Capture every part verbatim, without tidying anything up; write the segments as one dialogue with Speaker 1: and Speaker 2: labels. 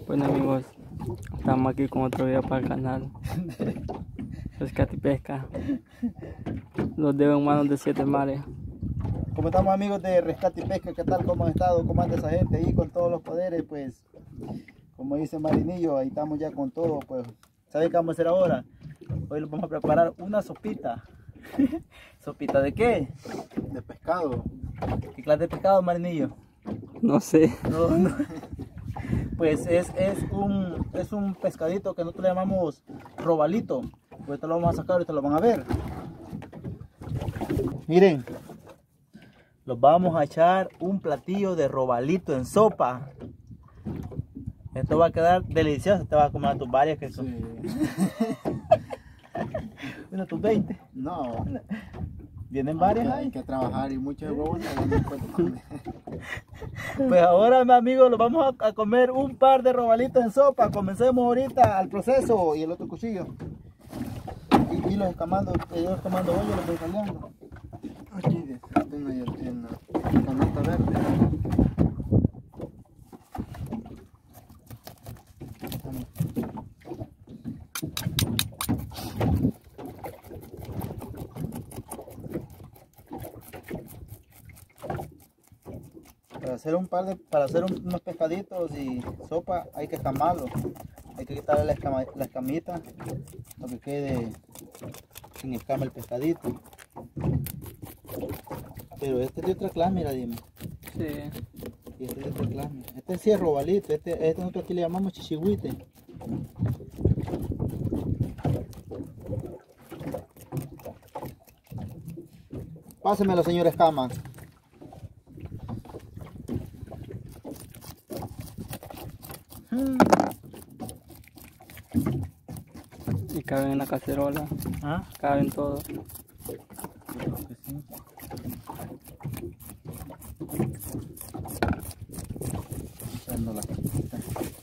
Speaker 1: Bueno amigos, estamos aquí con otro video para el canal Rescate y Pesca. Los dedos en manos de siete mares.
Speaker 2: Como estamos amigos de Rescate y Pesca, ¿qué tal? ¿Cómo han estado? ¿Cómo anda esa gente ahí con todos los poderes? Pues, como dice Marinillo, ahí estamos ya con todo. Pues, ¿saben qué vamos a hacer ahora? Hoy les vamos a preparar una sopita. ¿Sopita de qué?
Speaker 3: De pescado.
Speaker 2: ¿Qué clase de pescado, Marinillo?
Speaker 1: No sé.
Speaker 2: No, no. Pues es, es, un, es un pescadito que nosotros le llamamos robalito. Ahorita lo vamos a sacar, ahorita lo van a ver. Miren, los vamos a echar un platillo de robalito en sopa. Esto va a quedar delicioso. Te vas a comer a tus varias que son.
Speaker 3: Sí.
Speaker 2: Bueno, tus veinte.
Speaker 3: No.
Speaker 2: ¿Vienen varias
Speaker 3: Hay
Speaker 2: ahí?
Speaker 3: que trabajar y muchos huevos no van a comer.
Speaker 2: Pues ahora, mis amigos, los vamos a, a comer un par de robalitos en sopa. Comencemos ahorita al proceso y el otro cuchillo. Y, y los escamando, yo escamando hoy, los voy saliendo.
Speaker 3: Aquí, tengo yo en la canasta verde.
Speaker 2: Para hacer un par de, para hacer un- unos pescaditos y sopa hay que escamarlo. Hay que quitarle la, escama, la escamita para que quede sin escama el pescadito. Pero este es de otra clase, mira, dime.
Speaker 1: Sí.
Speaker 2: Y este es de otra clase. Este sí es robalito, este, este nosotros aquí le llamamos chichigüite. Pásemelo, señor escama. Hmm.
Speaker 1: Y caben en la cacerola.
Speaker 2: ¿Ah?
Speaker 1: Caben todos.
Speaker 2: Echando la capita.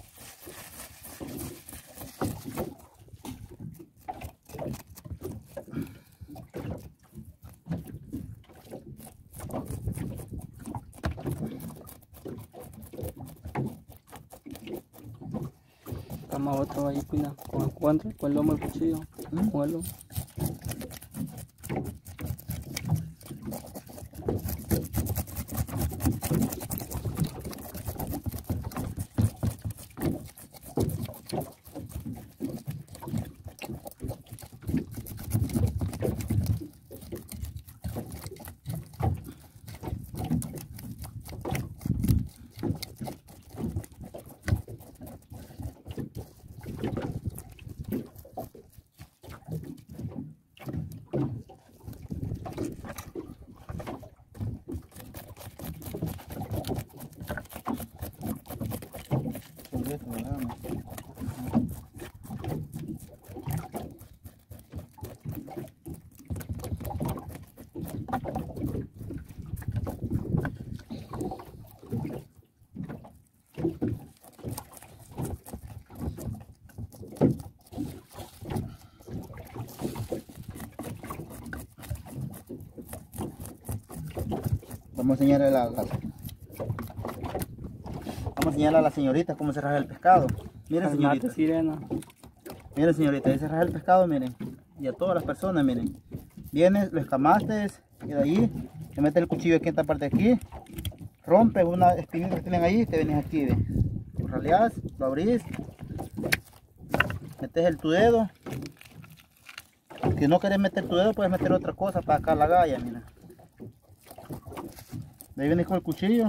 Speaker 1: Estamos otro ahí, cuida. Con el cuadro, con el lomo el cuchillo.
Speaker 2: ¿Mm?
Speaker 1: Con el lomo.
Speaker 2: Sobre esto, ¿verdad? Vamos a enseñarle a la, la- vamos a enseñarle a la señorita cómo se raja el pescado. Miren,
Speaker 1: Al
Speaker 2: señorita.
Speaker 1: mate sirena.
Speaker 2: Miren, señorita, ahí se raja el pescado, miren. Y a todas las personas, miren. Vienes, lo escamaste y de ahí te metes el cuchillo aquí en esta parte de aquí. Rompes una espinita que tienen ahí, te vienes aquí, ve. Lo raleas, lo abrís. Metes el tu dedo. Si no querés meter tu dedo, puedes meter otra cosa para acá la galla, mira. De ahí vienes con el cuchillo.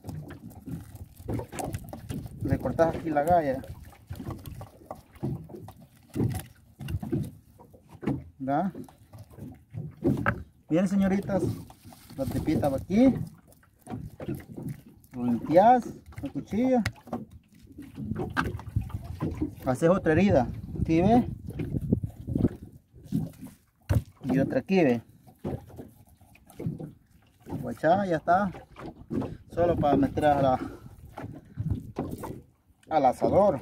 Speaker 2: Le cortas aquí la galla. ¿Verdad? Bien, señoritas, la tripita va aquí. Lo limpias con el cuchillo. Haces otra herida. ¿Sí ve? Y otra aquí, ve. Guachá, ya está. Solo para meter a la, al asador.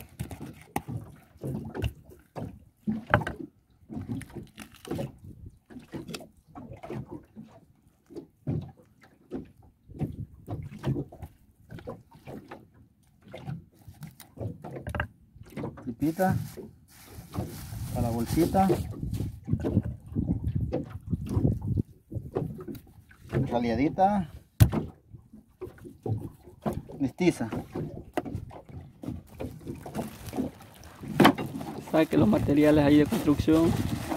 Speaker 2: sopita, para la bolsita, raleadita, listiza.
Speaker 1: Saque los materiales ahí de construcción.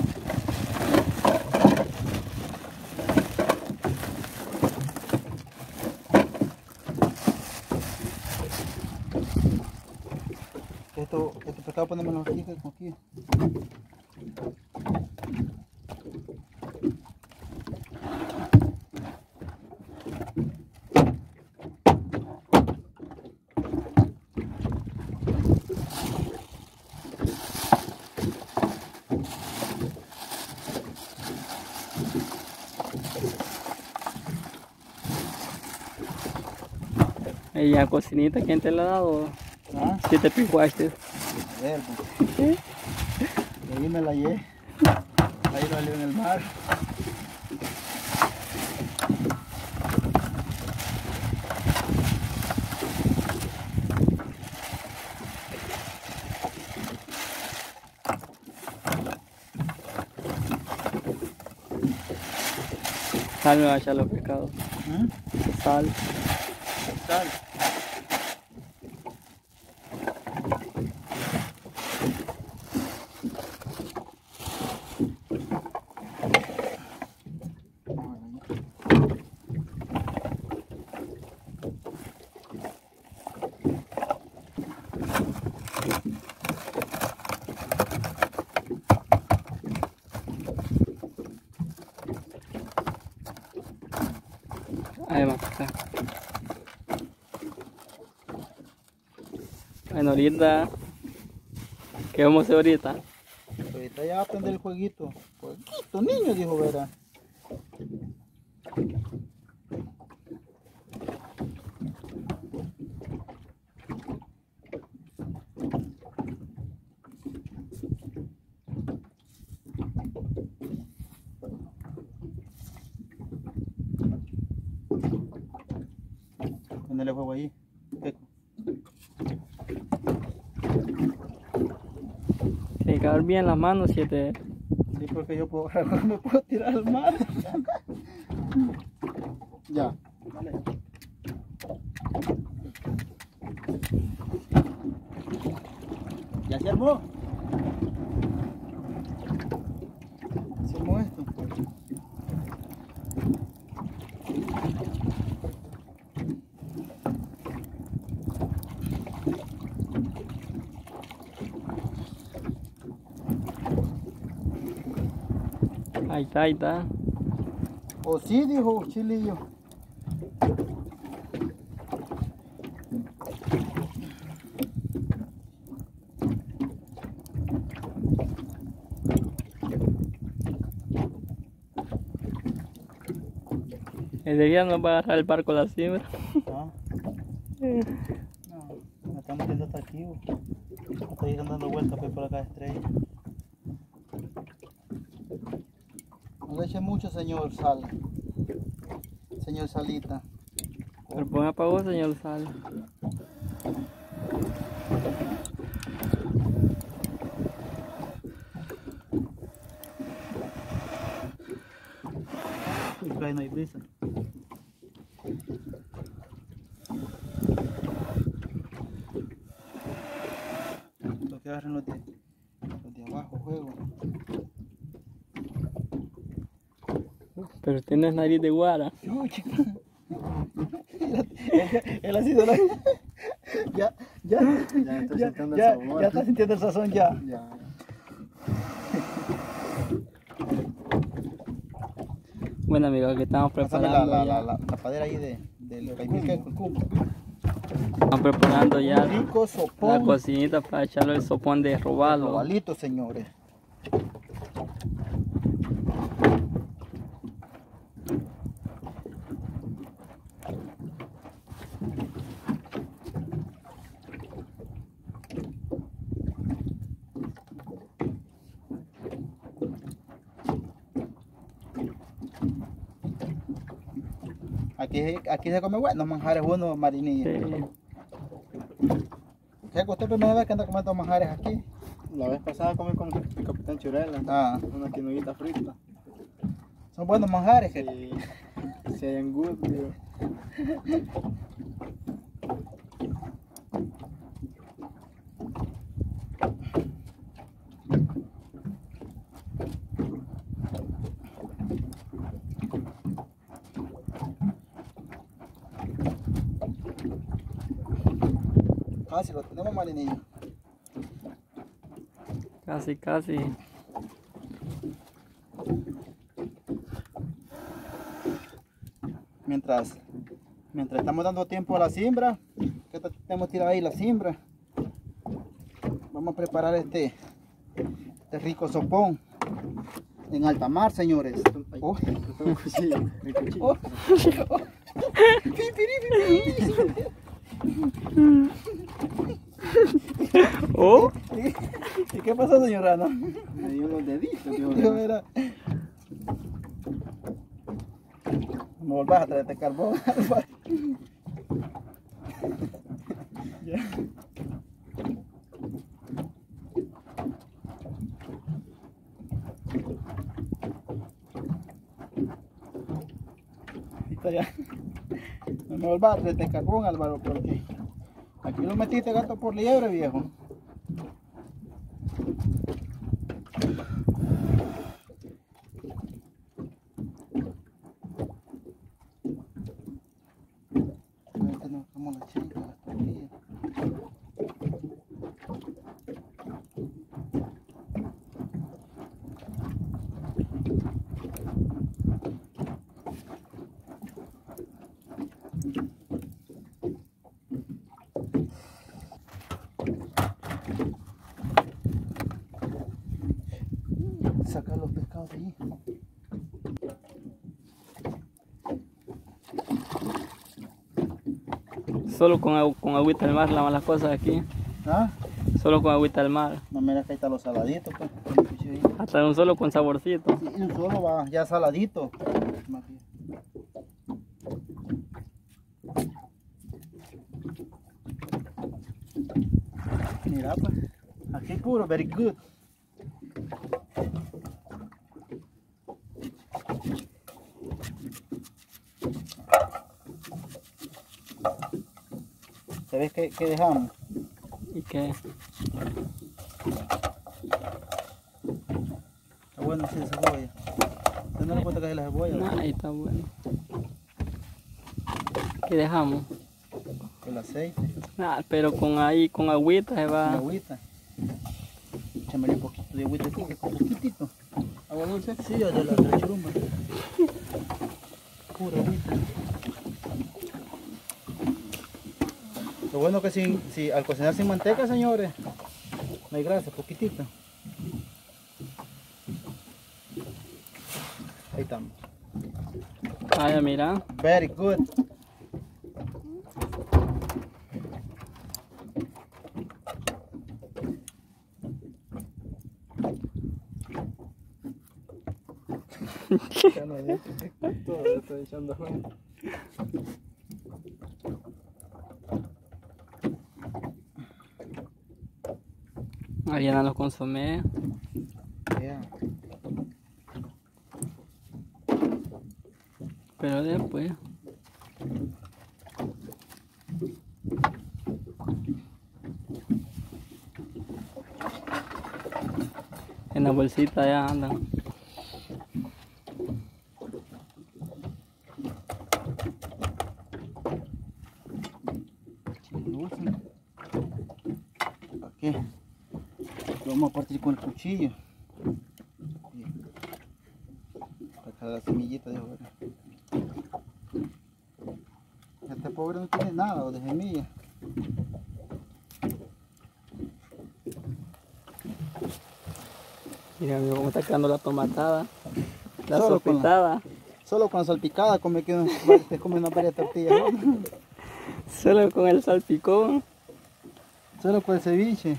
Speaker 2: Esto, este pescado ponemos aquí, aquí.
Speaker 1: Ella cocinita, ¿quién te la ha dado?
Speaker 2: ¿Ah?
Speaker 1: Si te picuaste.
Speaker 2: A ver, pues. De ahí me la llevé. Ahí lo salió en el mar.
Speaker 1: Sal me va a echar los pescados.
Speaker 2: ¿Mm?
Speaker 1: Sal.
Speaker 2: Sal.
Speaker 1: Ahí va acá. Bueno, ahorita, ¿qué vamos a hacer ahorita?
Speaker 2: Ahorita ya va a aprender el jueguito. Jueguito, niño, dijo Vera. Ponerle fuego ahí. Peco.
Speaker 1: Tiene que dar bien las manos, siete.
Speaker 2: Sí, porque yo puedo, me puedo tirar al mar. Ya. Dale. ¿Ya se armó? Se armó esto.
Speaker 1: Ahí está, ahí está.
Speaker 2: O sí, dijo Chilillo.
Speaker 1: Ese día nos va a agarrar el barco a la cima.
Speaker 2: Ah. No, me estamos metiendo hasta aquí. Hasta ir dando vueltas pues, por acá de estrella. No le eche mucho, señor Sal. Señor Salita.
Speaker 1: Pero ponga para vos, señor Sal.
Speaker 2: Por ahí no hay brisa. Lo que agarren los de, los de abajo, juego.
Speaker 1: Pero tienes nariz de guara.
Speaker 2: No, chica. Él, él ha sido la... Ya, ya,
Speaker 3: Ya estoy
Speaker 2: ya,
Speaker 3: sintiendo
Speaker 2: ya,
Speaker 3: el sabor.
Speaker 2: ya está sintiendo el sazón ya.
Speaker 3: Ya.
Speaker 1: Bueno amigos, aquí estamos
Speaker 2: Pásame la,
Speaker 1: preparando
Speaker 2: la,
Speaker 1: ya.
Speaker 2: la, la tapadera ahí de, del caipilqueco, el cubo.
Speaker 1: Estamos preparando ya
Speaker 2: Un rico
Speaker 1: la
Speaker 2: sopón.
Speaker 1: cocinita para echarle el sopón de robalo.
Speaker 2: Robalito, señores. Aquí, aquí se come buenos manjares uno, Marinilla.
Speaker 1: Sí.
Speaker 2: Se sea que usted primera vez que anda comiendo manjares aquí.
Speaker 3: La vez pasada comí con el capitán Churela.
Speaker 2: Ah,
Speaker 3: Una quinoguita frita.
Speaker 2: son buenos manjares. Que...
Speaker 3: Sí, sí hay en good, tío.
Speaker 2: Casi lo tenemos, Marinillo.
Speaker 1: Casi, casi.
Speaker 2: Mientras, mientras estamos dando tiempo a la siembra, que tenemos tirado ahí la siembra, vamos a preparar este, este rico sopón en alta mar, señores. Oh.
Speaker 3: El cuchillo, el cuchillo.
Speaker 2: Oh. Oh.
Speaker 1: ¿Oh?
Speaker 2: ¿Y qué pasó, señora? ¿No?
Speaker 3: Me dio unos deditos, tío.
Speaker 2: Dios, mira. No volvás a traerte carbón, Álvaro. Ya. Listo ya. No me volvás a traerte carbón, Álvaro, porque aquí lo metiste gato por liebre, viejo. Ahorita nos damos la chica, las tortillas. Sacar los pescados de ahí.
Speaker 1: Solo con, agu- con agüita del mar lavan las cosas aquí.
Speaker 2: ¿Ah?
Speaker 1: Solo con agüita del mar.
Speaker 2: No, mira que ahí están los saladitos, pues.
Speaker 1: Hasta un solo con saborcito.
Speaker 2: Sí, un solo va ya saladito. Más bien. Mira, pues. Aquí puro, very good. ¿Sabes qué, qué dejamos?
Speaker 1: ¿Y qué?
Speaker 2: Está bueno sí, esa cebolla. ¿Usted no le cuenta que es la cebolla?
Speaker 1: Nah, ahí está bueno. ¿Qué dejamos?
Speaker 2: El aceite,
Speaker 1: Nah, pero con ahí, con agüita se
Speaker 2: la
Speaker 1: va.
Speaker 2: agüita. Échame un poquito de agüita aquí, que con poquitito.
Speaker 3: ¿Agua dulce?
Speaker 2: Sí, de la, de la churumba. Pura agüita. Lo bueno que si, si al cocinar sin manteca, señores, no hay grasa, poquitito. Ahí estamos.
Speaker 1: Vaya, mira.
Speaker 2: Very good.
Speaker 3: Ya no hay esto, todo lo estoy echando afuera.
Speaker 1: Ahí andan los consomés.
Speaker 2: Yeah.
Speaker 1: Pero después. En la bolsita ya andan.
Speaker 2: Chile dulce. Aquí. Lo vamos a partir con el cuchillo. Para sacar la semillita de afuera. Este pobre no tiene nada de semilla.
Speaker 1: Mira, mira cómo está quedando la tomatada. La
Speaker 2: Solo con la-
Speaker 1: sopitada.
Speaker 2: Solo con la salpicada come que uno se come una varias tortillas. ¿No?
Speaker 1: Solo con el salpicón.
Speaker 2: Solo con el ceviche.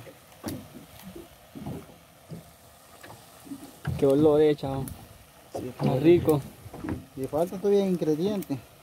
Speaker 1: Qué olor, eh, chavo.
Speaker 2: Sí,
Speaker 1: Está rico.
Speaker 2: y falta todavía ingredientes.